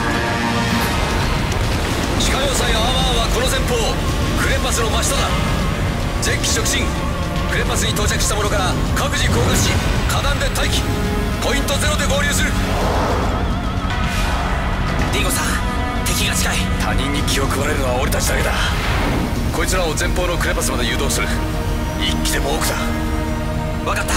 地下要塞アーマーはこの前方クレパスの真下だ。前期直進。クレパスに到着した者から各自降下し火弾で待機。ポイント0で合流する。 ディゴさん、敵気が近い。 他人に気を配れるのは俺たちだけだ。こいつらを前方のクレパスまで誘導する。一機でも多くだ。 分かった。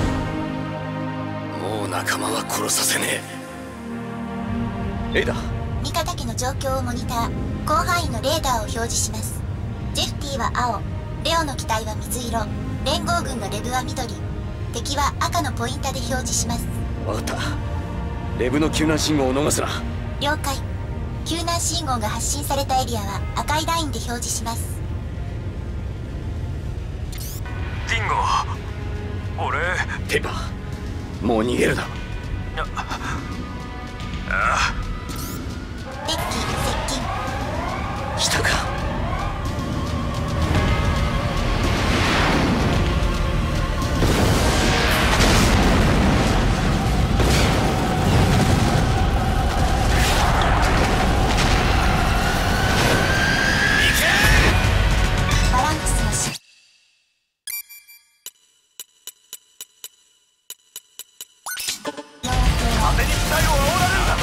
もう仲間は殺させねえ。レイダー、 味方機の状況をモニター。広範囲のレーダーを表示します。ジェフティは青、レオの機体は水色、連合軍のレブは緑、敵は赤のポインタで表示します。 分かった。レブの救難信号を逃すな。 了解。救難信号が発信されたエリアは赤いラインで表示します。 ディンゴ、俺テパ、もう逃げるな。 デッキ接近。 来たか。 バランクスの死。 風に機体を煽られるな。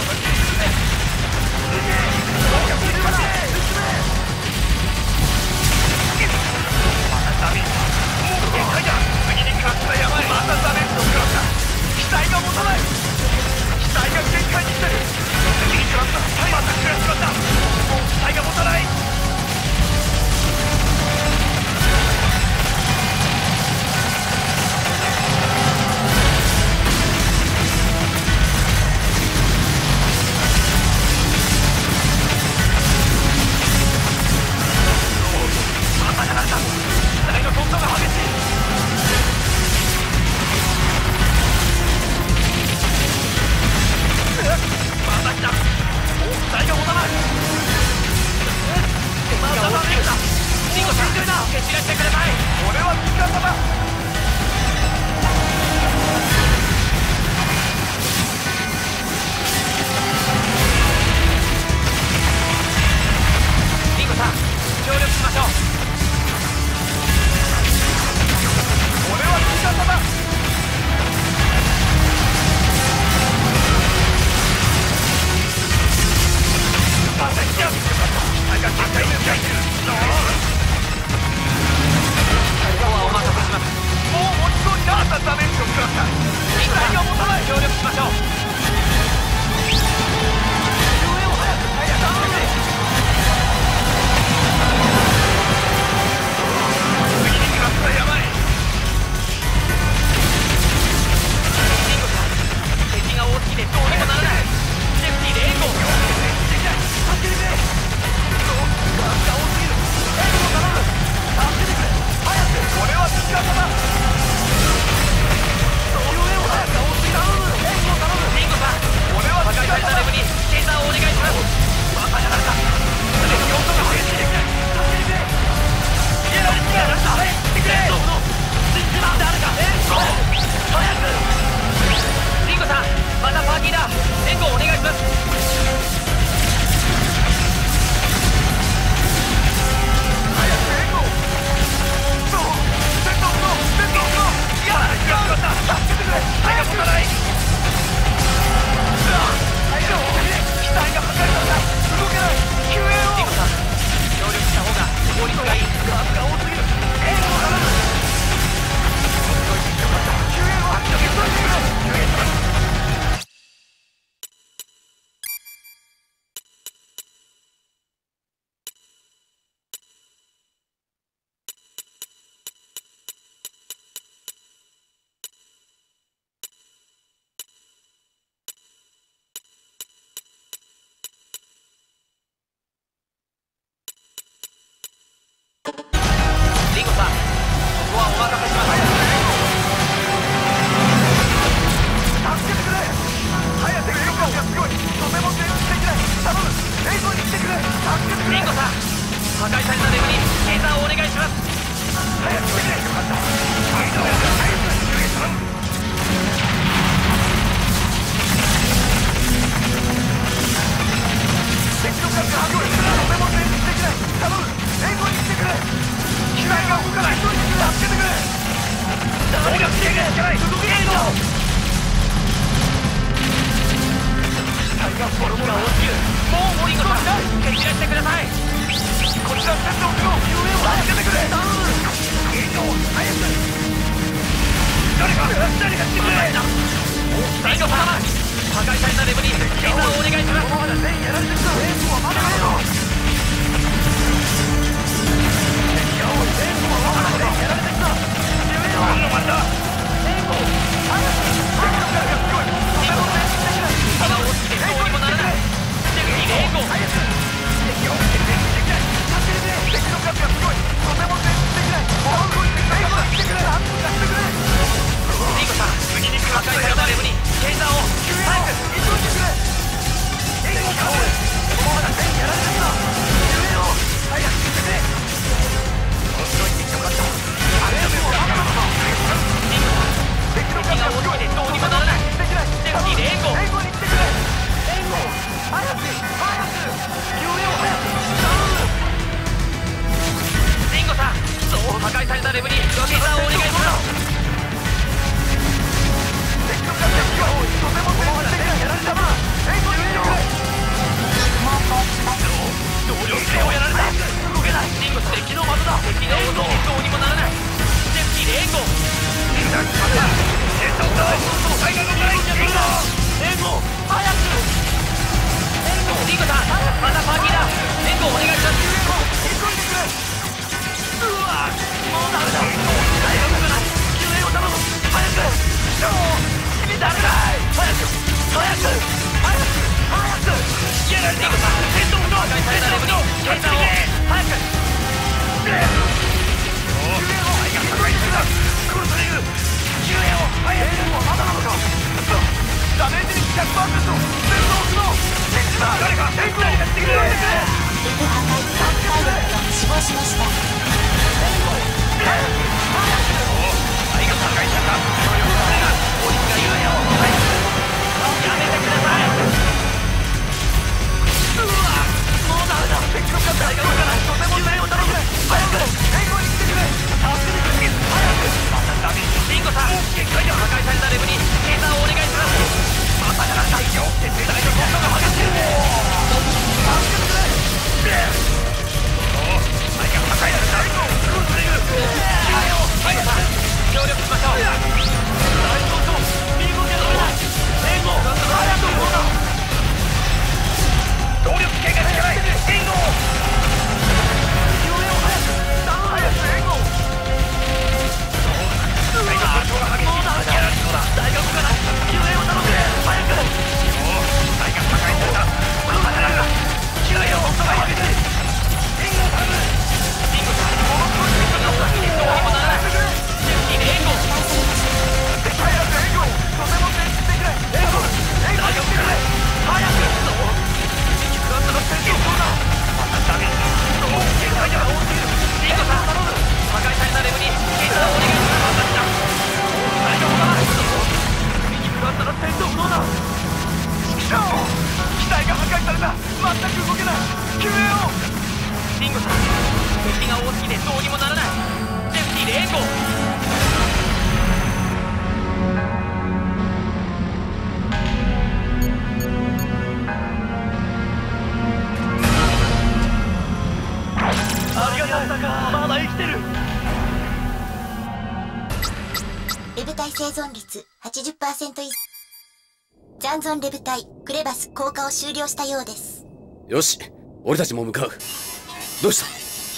レブ隊生存率 80% 以上。残存レブ隊クレバス降下を終了したようです。 よし、俺たちも向かう。どうした？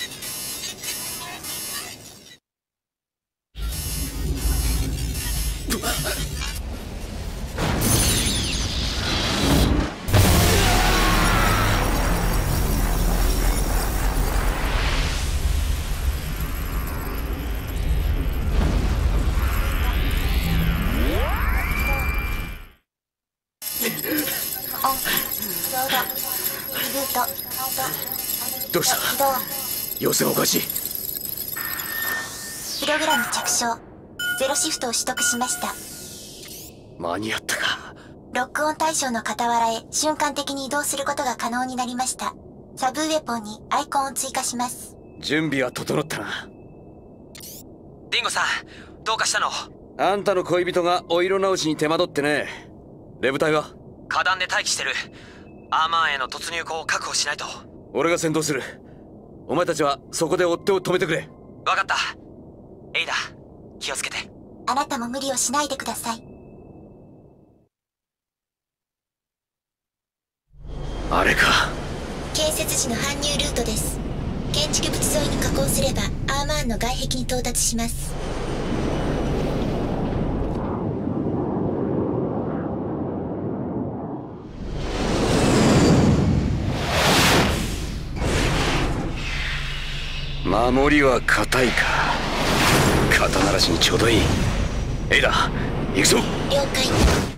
どうした？様子がおかしい。 プログラム着床。ゼロシフトを取得しました。 間に合ったか。 ロックオン対象の傍らへ瞬間的に移動することが可能になりました。サブウェポンにアイコンを追加します。 準備は整ったな。 ディンゴさん、どうかしたの？ あんたの恋人がお色直しに手間取ってね。レブ隊は？ 花壇で待機してる。アーマーへの突入口を確保しないと。 俺が先導する。お前たちはそこで追っ手を止めてくれ。 分かった。エイダ、気をつけて。 あなたも無理をしないでください。 あれか。 建設時の搬入ルートです。建築物沿いに下降すればアーマーンの外壁に到達します。 守りは硬いか。肩慣らしにちょうどいい。エイダ、行くぞ。 了解。